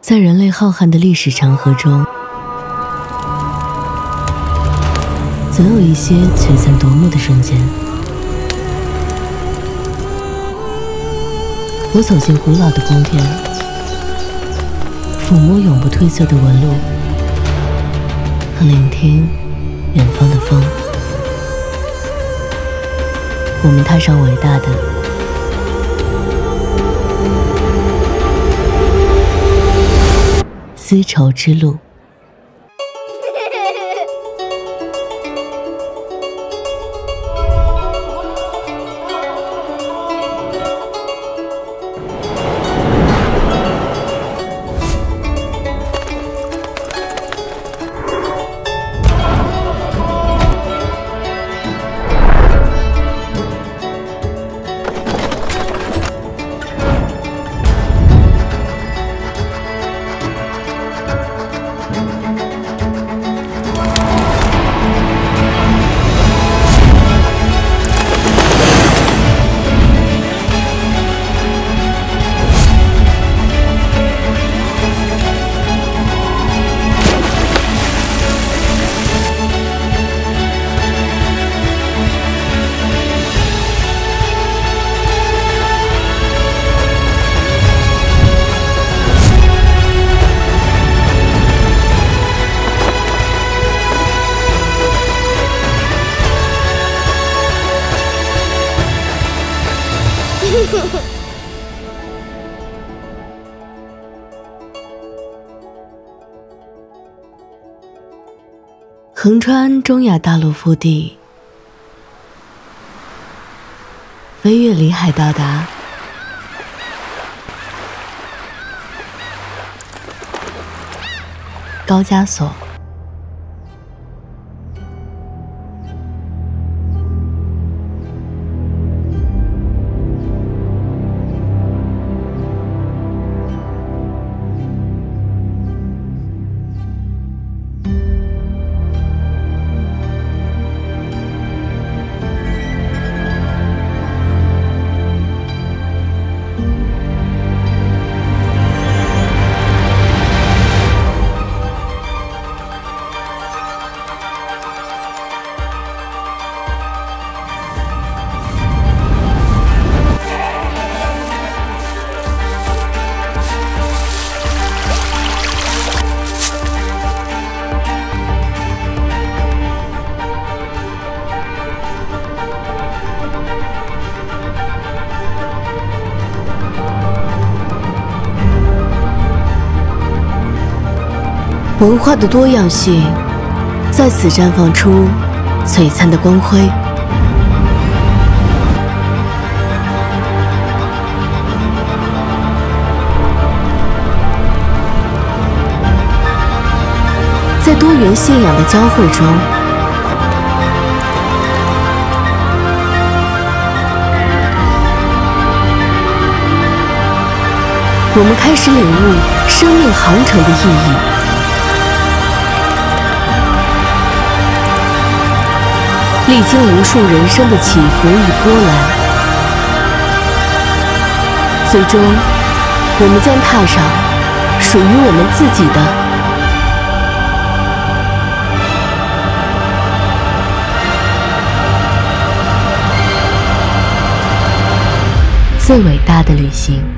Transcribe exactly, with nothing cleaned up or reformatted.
在人类浩瀚的历史长河中，总有一些璀璨夺目的瞬间。我走进古老的宫殿，抚摸永不褪色的纹路，和聆听远方的风。我们踏上伟大的丝绸之路。横穿中亚大陆腹地，飞越里海到达高加索。文化的多样性在此绽放出璀璨的光辉。在多元信仰的交汇中，我们开始领悟生命航程的意义。历经无数人生的起伏与波澜，最终，我们将踏上属于我们自己的最伟大的旅行。